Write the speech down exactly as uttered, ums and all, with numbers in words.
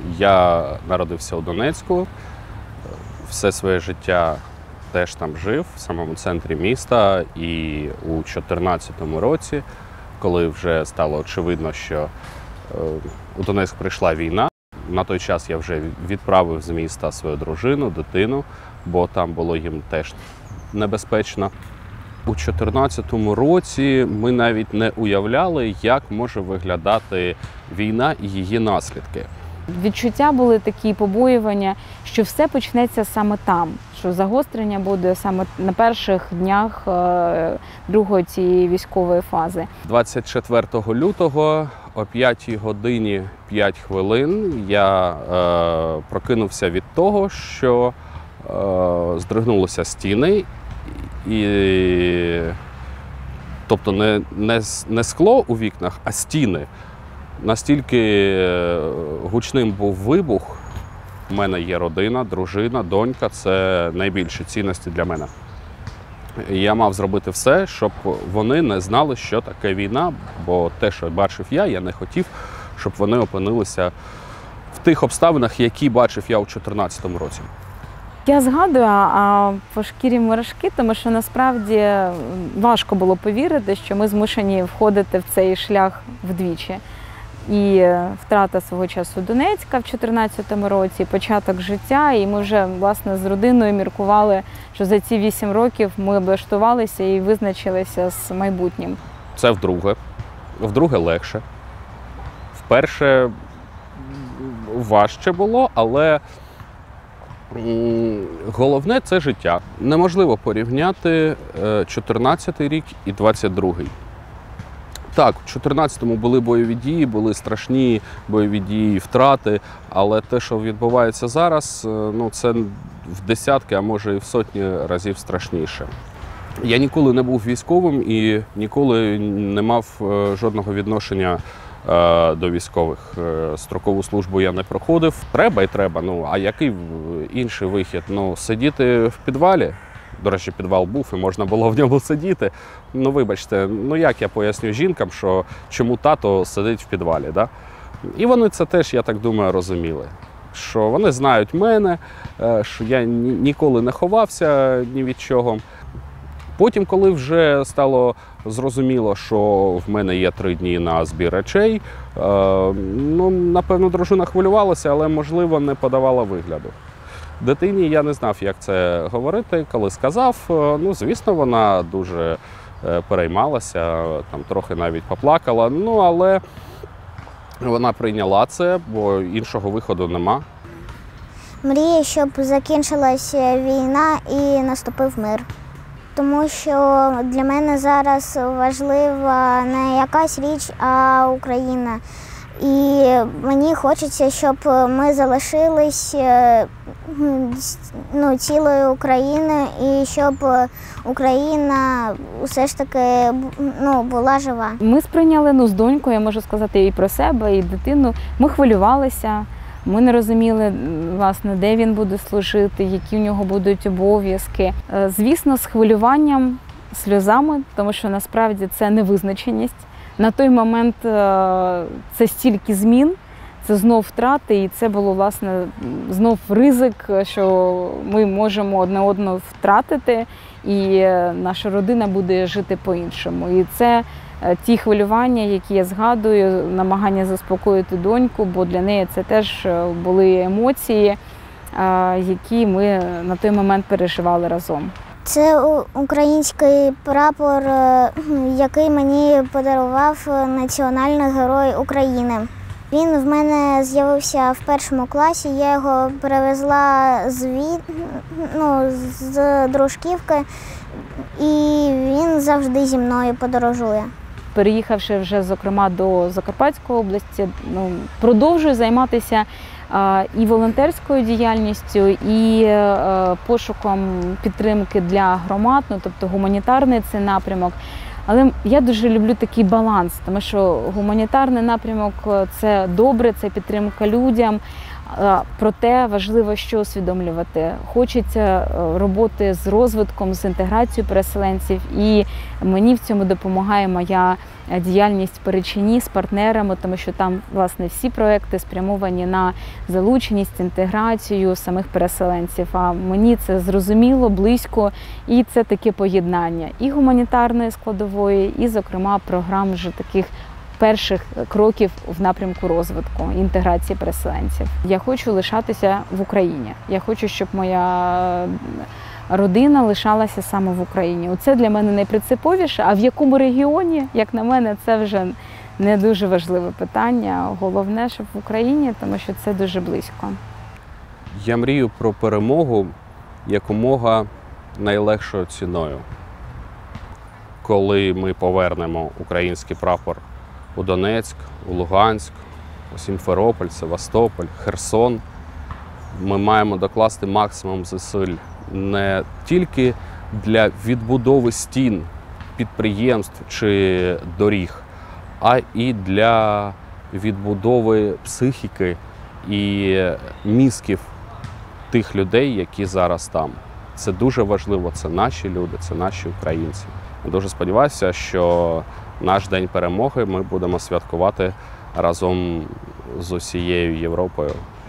Я народився у Донецьку, все своє життя теж там жив, в самому центрі міста. І у дві тисячі чотирнадцятому році, коли вже стало очевидно, що у Донецьк прийшла війна, на той час я вже відправив з міста свою дружину, дитину, бо там було їм теж небезпечно. У дві тисячі чотирнадцятому році ми навіть не уявляли, як може виглядати війна і її наслідки. Відчуття були такі побоювання, що все почнеться саме там, що загострення буде саме на перших днях другої цієї військової фази. двадцять четвертого лютого о п'ятій годині п'ять хвилин я е, прокинувся від того, що е, здригнулися стіни, і, тобто не, не, не скло у вікнах, а стіни. Настільки гучним був вибух. У мене є родина, дружина, донька – це найбільші цінності для мене. Я мав зробити все, щоб вони не знали, що таке війна, бо те, що бачив я, я не хотів, щоб вони опинилися в тих обставинах, які бачив я у дві тисячі чотирнадцятому році. Я згадую а по шкірі мурашки, тому що насправді важко було повірити, що ми змушені входити в цей шлях вдвічі. І втрата свого часу Донецька в дві тисячі чотирнадцятому році, початок життя, і ми вже, власне, з родиною міркували, що за ці вісім років ми облаштувалися і визначилися з майбутнім. Це вдруге, вдруге легше. Вперше важче було, але головне – це життя. Неможливо порівняти чотирнадцятий рік і двадцять другий. Так, у чотирнадцятому були бойові дії, були страшні бойові дії, втрати, але те, що відбувається зараз, ну, це в десятки, а може і в сотні разів страшніше. Я ніколи не був військовим і ніколи не мав жодного відношення до військових. Строкову службу я не проходив. Треба і треба, ну, а який інший вихід? Ну, сидіти в підвалі? До речі, підвал був і можна було в ньому сидіти. Ну, вибачте, ну як я поясню жінкам, що чому тато сидить в підвалі, да? І вони це теж, я так думаю, розуміли. Що вони знають мене, що я ніколи не ховався ні від чого. Потім, коли вже стало зрозуміло, що в мене є три дні на збір речей, ну, напевно, дружина хвилювалася, але, можливо, не подавала вигляду. Дитині я не знав, як це говорити. Коли сказав, ну, звісно, вона дуже переймалася, там трохи навіть поплакала, ну, але вона прийняла це, бо іншого виходу нема. Мрію, щоб закінчилася війна і наступив мир. Тому що для мене зараз важлива не якась річ, а Україна. І мені хочеться, щоб ми залишились, ну, цілою Україною, і щоб Україна все ж таки, ну, була жива. Ми сприйняли, ну, з донькою, я можу сказати, і про себе, і дитину. Ми хвилювалися, ми не розуміли, власне, де він буде служити, які в нього будуть обов'язки. Звісно, з хвилюванням, сльозами, тому що насправді це невизначеність. На той момент це стільки змін, це знов втрати, і це було, власне, знов ризик, що ми можемо одне одного втратити, і наша родина буде жити по-іншому. І це ті хвилювання, які я згадую, намагання заспокоїти доньку, бо для неї це теж були емоції, які ми на той момент переживали разом. Це український прапор, який мені подарував Національний герой України. Він в мене з'явився в першому класі, я його перевезла з, від... ну, з Дружківки, і він завжди зі мною подорожує. Переїхавши вже, зокрема, до Закарпатської області, ну, продовжую займатися і волонтерською діяльністю, і пошуком підтримки для громад, ну, тобто гуманітарний це напрямок. Але я дуже люблю такий баланс, тому що гуманітарний напрямок – це добре, це підтримка людям, Проте важливо, що усвідомлювати. Хочеться роботи з розвитком, з інтеграцією переселенців, і мені в цьому допомагає моя діяльність в Перечині з партнерами, тому що там, власне, всі проекти спрямовані на залученість, інтеграцію самих переселенців. А мені це зрозуміло, близько, і це таке поєднання і гуманітарної складової, і, зокрема, програм вже таких перших кроків в напрямку розвитку, інтеграції переселенців. Я хочу лишатися в Україні. Я хочу, щоб моя родина лишалася саме в Україні. Оце для мене найпринциповіше, а в якому регіоні, як на мене, це вже не дуже важливе питання. Головне, щоб в Україні, тому що це дуже близько. Я мрію про перемогу якомога найлегшою ціною. Коли ми повернемо український прапор у Донецьк, у Луганськ, у Сімферополь, Севастополь, Херсон, ми маємо докласти максимум зусиль не тільки для відбудови стін, підприємств чи доріг, а і для відбудови психіки і мізків тих людей, які зараз там. Це дуже важливо, це наші люди, це наші українці. Я дуже сподіваюся, що наш День перемоги ми будемо святкувати разом з усією Європою.